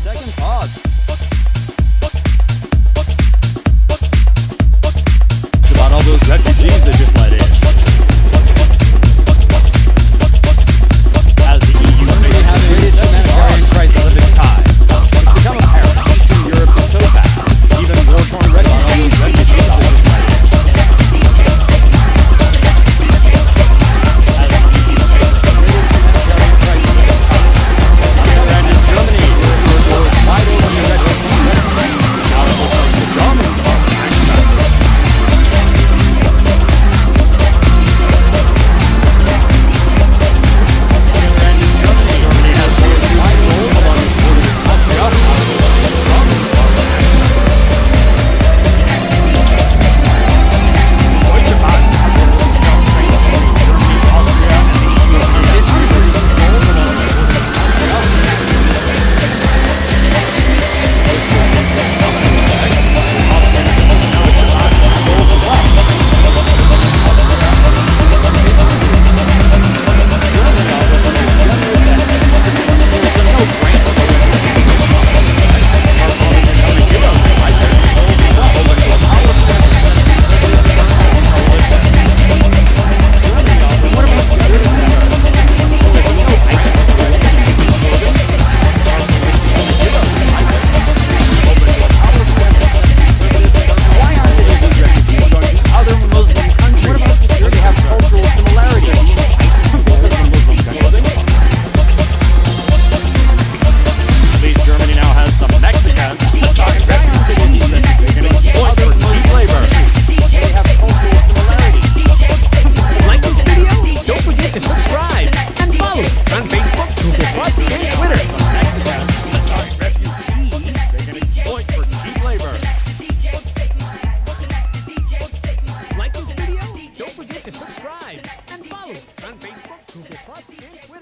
second pause. It's about all those refugees they just let in. As the EU may have a greatest humanitarian crisis of its time, it's become apparent Eastern Europe is so fast, even war-torn refugees they just let in. Subscribe and follow on Facebook, Google+, and Twitter.